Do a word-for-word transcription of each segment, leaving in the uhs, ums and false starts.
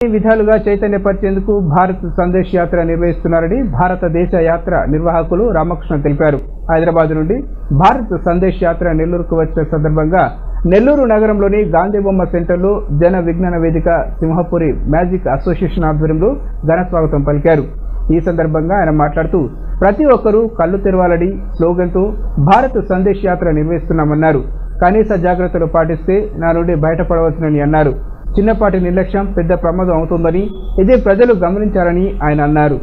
విధాలుగా చైతన్యపరిచేందుకు భారత్ సందేశ్ యాత్ర నిర్వహిస్తున్నారని భారతదేశ యాత్ర నిర్వాహకులు రామకృష్ణ తెలిపారు. హైదరాబాద్ నుండి భారత్ సందేశ్ యాత్ర నెల్లూరుకు వచ్చిన సందర్భంగా నెల్లూరు నగరంలోని గాంధీబొమ్మ సెంటర్లో జన విజ్ఞాన వేదిక సింహపురి మ్యాజిక్ అసోసియేషన్ ఆధ్వర్యంలో ఘన స్వాగతం పలికారు. ఈ సందర్భంగా ఆయన మాట్లాడుతూ ప్రతి ఒక్కరూ కళ్ళు తెరవాలని స్లోగన్తో భారత్ సందేశ్ యాత్ర నిర్వహిస్తున్నామన్నారు. కనీస జాగ్రత్తలు పాటిస్తే నా నుండి బయటపడవచ్చునని అన్నారు. చిన్నపాటి నిర్లక్ష్యం పెద్ద ప్రమాదం అవుతుందని ఇదే ప్రజలు గమనించాలని ఆయన అన్నారు.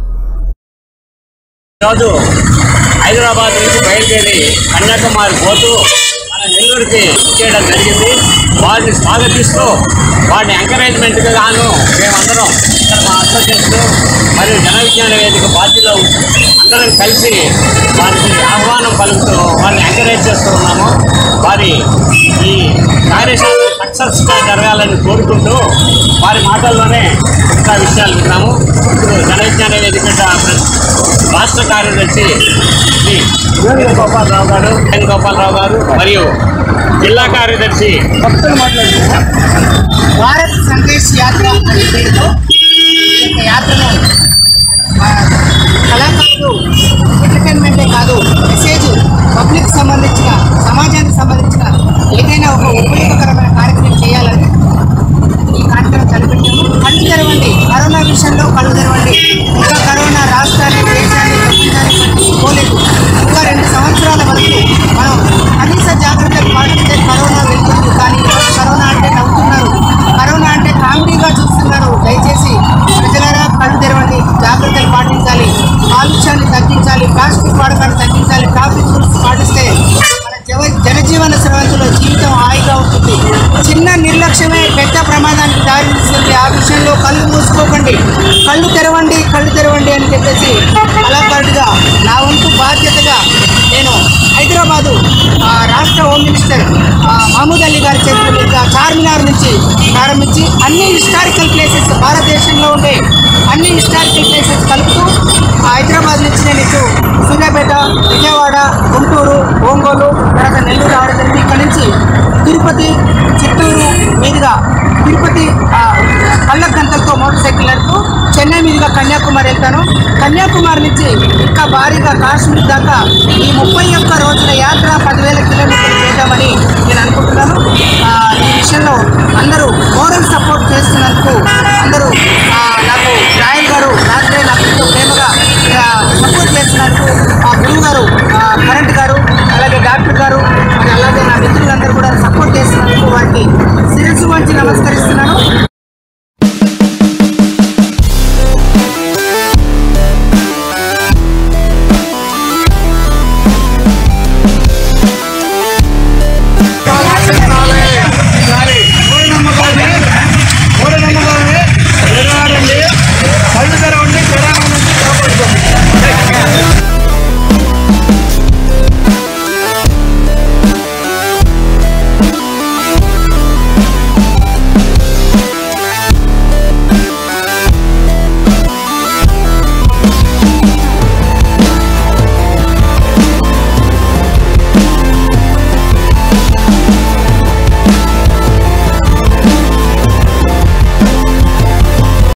హైదరాబాద్ నుంచి బయలుదేరి కన్యాకుమారి పోతూ మన నెల్లూరుకి చేయడం జరిగింది. వారిని స్వాగతిస్తూ వారిని ఎంకరేజ్మెంట్గా గాను మేమందరం ఇక్కడ మా అసోసియేషన్ మరియు జన విజ్ఞాన వేదిక పార్టీలో అందరం కలిసి వారికి ఆహ్వానం పలుకుతూ వారిని ఎంకరేజ్ చేస్తూ ఉన్నాము. వారి ఈ కార్యశాల సక్సెస్గా జరగాలని కోరుకుంటూ వారి మాటల్లోనే ఇంకా విషయాలు విన్నాము. ఇప్పుడు జన విజ్ఞాన వేదిక రాష్ట్ర కార్యదర్శి శ్రీ వేణుగోపాలరావు గారు వేణుగోపాలరావు గారు మరియు జిల్లా కార్యదర్శి భక్తులు మాట్లాడుతున్నారు. భారత్ సందేశ్ యాత్ర అనే పేరుతో ఈ యొక్క యాత్రను కళాకారులు ఎంటర్టైన్మెంటే కాదు, మెసేజ్ పబ్లిక్ సంబంధించిన సమాజానికి సంబంధించిన ఏదైనా ఒక ఉపయోగకరమైన కార్యక్రమం చేయాలని ఈ కార్యక్రమం తలపెట్టాము. కళ్ళు తెరవండి, కరోనా విషయంలో కళ్ళు తెరవండి. ఇంకా కరోనా రాష్ట్రాన్ని దేశాన్ని ప్రపంచాన్ని పట్టించుకోలేదు. ఇంకా రెండు సంవత్సరాల వరకు మనం కనీస జాగ్రత్తలు పాటిస్తే కరోనా వెళ్తుంది. కానీ కరోనా అంటే నవ్వుతున్నారు, కరోనా అంటే కామెడీగా చూస్తున్నారు. దయచేసి ప్రజలారా కళ్ళు తెరవండి, జాగ్రత్తలు పాటించాలి, కాలుష్యాన్ని తగ్గించాలి, ప్లాస్టిక్ వాడకాన్ని తగ్గించాలి, ట్రాఫిక్ రూల్స్ పాటిస్తే మన జవ జనజీవన స్రవంతిలో జీవితం హాయిగా ఉంటుంది. చిన్న నిర్లక్ష్యమే పెద్ద ప్రమాదానికి దారితీస్తుంది. ఆ విషయంలో కళ్ళు మూసుకోకండి, కళ్ళు తెరవండి కళ్ళు తెరవండి అని చెప్పేసి కళాకారుడిగా నా వంతు బాధ్యతగా నేను హైదరాబాదు రాష్ట్ర హోమ్ మినిస్టర్ మహమూద్ అలీ గారి చేతుల మీదుగా చార్మినార్ నుంచి ప్రారంభించి అన్ని హిస్టారికల్ ప్లేసెస్, భారతదేశంలో ఉండే అన్ని హిస్టారికల్ ప్లేసెస్ కలుపుతూ హైదరాబాద్ నుంచి నేను ఇటు సూర్యాపేట, విజయవాడ, గుంటూరు, ఒంగోలు, తర్వాత నెల్లూరు రావడం జరిగింది. ఇక్కడ నుంచి తిరుపతి, చిత్తూరు మీదుగా తిరుపతి కళ్ళ గంటలతో మోటార్ సైకిల్ నడుపుతూ చెన్నై మీదుగా కన్యాకుమారి వెళ్తాను. కన్యాకుమారి నుంచి ఇంకా భారీగా కాశ్మీర్ దాకా ఈ ముప్పై ఒక్క రోజుల యాత్ర పదివేల కిలోమీటర్లు చేద్దామని నేను అనుకుంటున్నాను. ఈ విషయంలో అందరూ మోరల్ సపోర్ట్ చేస్తున్నందుకు అందరూ నాకు రాయల్ గారు రాత్రే నాకు ఎంతో ప్రేమగా సపోర్ట్ చేస్తున్నందుకు